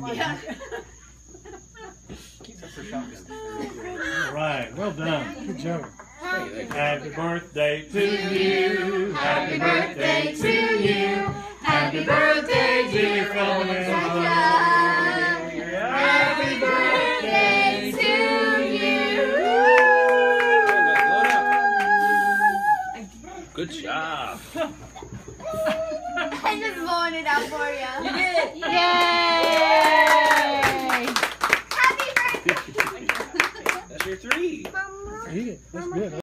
Yeah. All right, well done. Good job. Happy birthday to you. Happy birthday to you. Happy birthday, dear Phyllis. Happy birthday to you. Good job. I just blowing it out for you. You did it. Yay! Happy birthday. That's your 3. Eat it. That's good.